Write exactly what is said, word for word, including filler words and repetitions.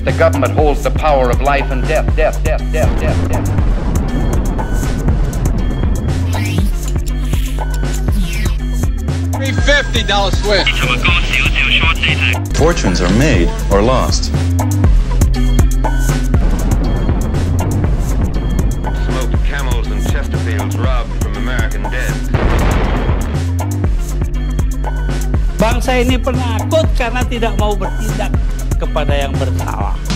that the government holds the power of life and death, death, death, death, death, death. three fifty dollar Swiss. Fortunes are made or lost. Smoked camels and Chesterfields robbed from American dead. Bangsa ini penakut karena tidak mau bertindak kepada yang bersalah.